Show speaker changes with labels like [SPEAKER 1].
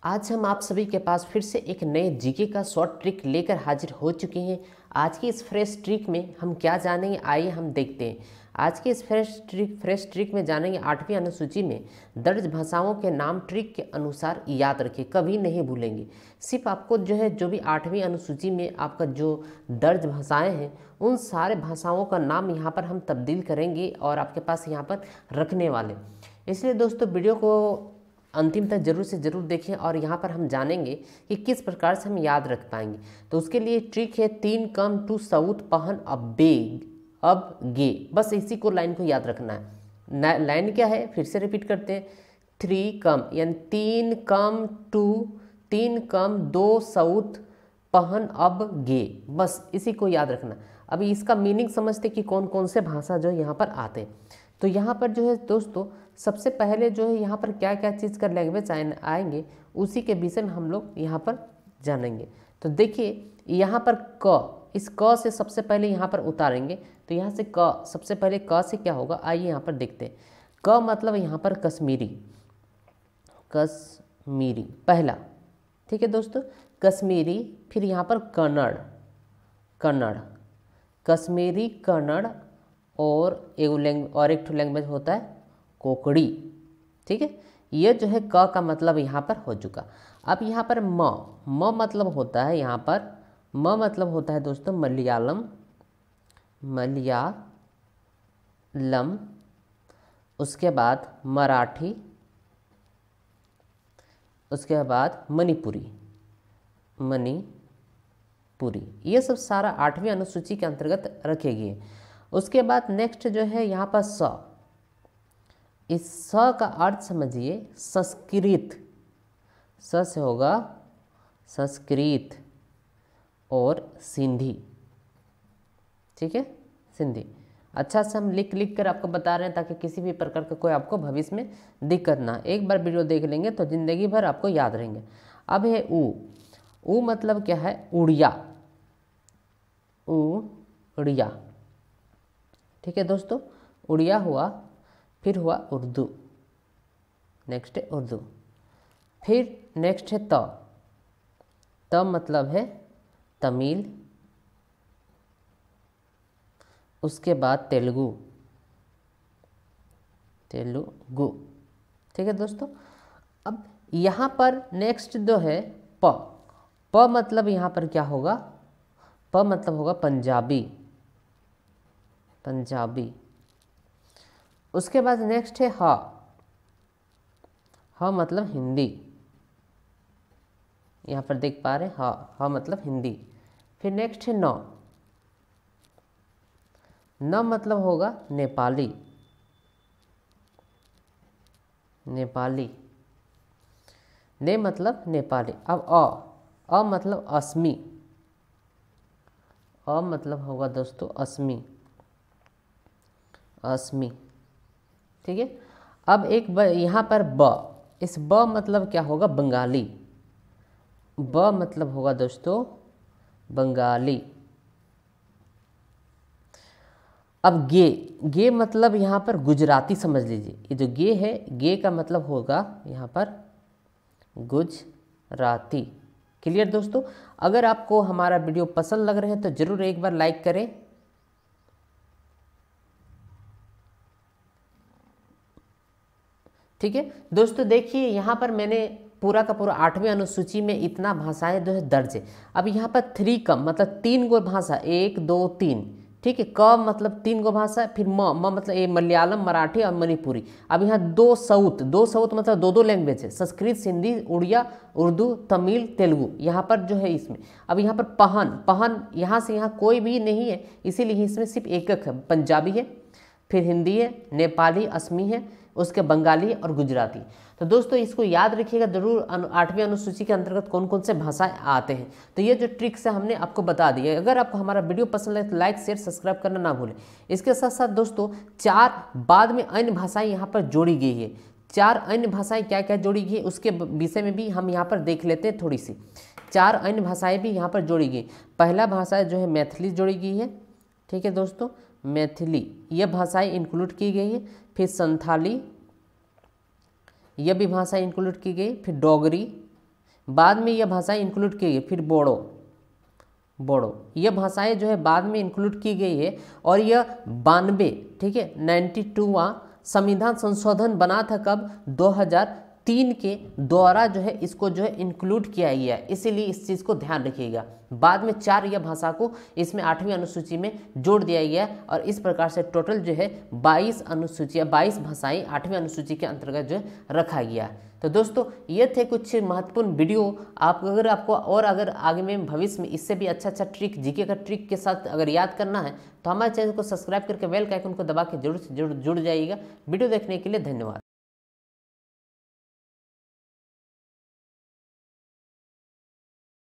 [SPEAKER 1] आज हम आप सभी के पास फिर से एक नए जीके का शॉर्ट ट्रिक लेकर हाजिर हो चुके हैं। आज की इस फ्रेश ट्रिक में हम क्या जानेंगे, आइए हम देखते हैं। आज की इस फ्रेश ट्रिक में जानेंगे 8वीं अनुसूची में दर्ज भाषाओं के नाम ट्रिक के अनुसार याद रखें, कभी नहीं भूलेंगे। सिर्फ आपको जो भी 8वीं अनुसूची में आपका जो दर्ज भाषाएं हैं उन सारे भाषाओं का नाम यहाँ पर हम तब्दील करेंगे और आपके पास यहाँ पर रखने वाले। इसलिए दोस्तों वीडियो को अंतिम तक जरूर से ज़रूर देखें और यहाँ पर हम जानेंगे कि किस प्रकार से हम याद रख पाएंगे। तो उसके लिए ट्रिक है 3 कम टू साउथ पहन अब गे, बस इसी को लाइन को याद रखना है। लाइन क्या है, फिर से रिपीट करते हैं। 3 कम यानी 3 कम 2 साउथ पहन अब गे, बस इसी को याद रखना। अभी इसका मीनिंग समझते कि कौन कौन से भाषा जो यहाँ पर आते हैं। तो यहाँ पर जो है दोस्तों सबसे पहले जो है यहाँ पर क्या क्या चीज़ का लैंग्वेज आएंगे उसी के विषय में हम लोग यहाँ पर जानेंगे। तो देखिए यहाँ पर क, इस क से सबसे पहले यहाँ पर उतारेंगे। तो यहाँ से क, सबसे पहले क से क्या होगा, आइए यहाँ पर देखते हैं। क मतलब यहाँ पर कश्मीरी पहला, ठीक है दोस्तों, कश्मीरी। फिर यहाँ पर कन्नड़, कश्मीरी कन्नड़ और एक लैंग्वेज होता है कोकड़ी, ठीक है। ये जो है क का मतलब यहाँ पर हो चुका। अब यहाँ पर म मतलब होता है, यहाँ पर म मतलब होता है दोस्तों मलयालम, उसके बाद मराठी, उसके बाद मणिपुरी। ये सब सारा 8वीं अनुसूची के अंतर्गत रखेगी। उसके बाद नेक्स्ट जो है यहाँ पर स, इस स का अर्थ समझिए संस्कृत, स से होगा संस्कृत और सिंधी, ठीक है, सिंधी। अच्छा से हम लिख कर आपको बता रहे हैं ताकि किसी भी प्रकार का कोई आपको भविष्य में दिक्कत ना। एक बार वीडियो देख लेंगे तो जिंदगी भर आपको याद रहेंगे। अब है ऊ मतलब क्या है, उड़िया, ठीक है दोस्तों, उड़िया हुआ। फिर हुआ उर्दू, नेक्स्ट है उर्दू। फिर नेक्स्ट है त मतलब है तमिल। उसके बाद तेलुगु, ठीक है दोस्तों। अब यहाँ पर नेक्स्ट जो है प मतलब यहाँ पर क्या होगा, प मतलब होगा पंजाबी। उसके बाद नेक्स्ट है ह मतलब हिंदी, यहाँ पर देख पा रहे हैं, ह मतलब हिंदी। फिर नेक्स्ट है न मतलब होगा नेपाली, ने मतलब नेपाली। अब अ मतलब असमी, मतलब होगा दोस्तों असमी, ठीक है। अब एक यहाँ पर इस ब मतलब क्या होगा, बंगाली। ब मतलब होगा दोस्तों बंगाली। अब गे मतलब यहाँ पर गुजराती समझ लीजिए। ये जो गे है, गे का मतलब होगा यहाँ पर गुजराती। क्लियर दोस्तों। अगर आपको हमारा वीडियो पसंद लग रहा है तो जरूर एक बार लाइक करें। ठीक है दोस्तों, देखिए यहाँ पर मैंने पूरा का पूरा 8वीं अनुसूची में इतना भाषाएं जो है दर्ज है। अब यहाँ पर 3 कम मतलब 3 गो भाषा, 1 2 3, ठीक है। क मतलब 3 गो भाषा। फिर म मतलब ये मलयालम, मराठी और मणिपुरी। अब यहाँ 2 साउथ मतलब 2 लैंग्वेज है, संस्कृत, सिंधी, उड़िया, उर्दू, तमिल, तेलुगु यहाँ पर जो है इसमें। अब यहाँ पर पहन यहाँ से यहाँ कोई भी नहीं है, इसीलिए इसमें सिर्फ एक है, पंजाबी है, फिर हिंदी है, नेपाली, असमी है, उसके बंगाली और गुजराती। तो दोस्तों इसको याद रखिएगा जरूर, 8वीं अनुसूची के अंतर्गत कौन कौन से भाषाएं आते हैं। तो ये जो ट्रिक्स है हमने आपको बता दी है। अगर आपको हमारा वीडियो पसंद लगे तो लाइक, शेयर, सब्सक्राइब करना ना भूलें। इसके साथ साथ दोस्तों 4 बाद में अन्य भाषाएं यहाँ पर जोड़ी गई है। 4 अन्य भाषाएं क्या क्या जोड़ी गई है उसके विषय में भी हम यहाँ पर देख लेते हैं थोड़ी सी। 4 अन्य भाषाएँ भी यहाँ पर जोड़ी गई। पहला भाषा जो है मैथिली जोड़ी गई है, ठीक है दोस्तों, मैथिली यह भाषाएं इंक्लूड की गई है। फिर संथाली यह भी भाषा इंक्लूड की गई। फिर डोगरी, बाद में यह भाषाएं इंक्लूड की गई। फिर बोडो, बोडो यह भाषाएं जो है बाद में इंक्लूड की गई है। और यह 92, ठीक है, 92वां संविधान संशोधन बना था कब, 2003 के द्वारा जो है इसको जो है इंक्लूड किया गया है, इसीलिए इस चीज़ को ध्यान रखिएगा। बाद में 4 यह भाषा को इसमें 8वीं अनुसूची में जोड़ दिया गया है और इस प्रकार से टोटल जो है 22 अनुसूचियाँ 22 भाषाएं 8वीं अनुसूची के अंतर्गत जो है रखा गया है। तो दोस्तों ये थे कुछ महत्वपूर्ण वीडियो। आप अगर आपको और अगर आगे में भविष्य में इससे भी अच्छा ट्रिक, जीके का ट्रिक के साथ अगर याद करना है तो हमारे चैनल को सब्सक्राइब करके बेल का आइकन को दबा के जरूर से जरूर जुड़ जाइएगा। वीडियो देखने के लिए धन्यवाद।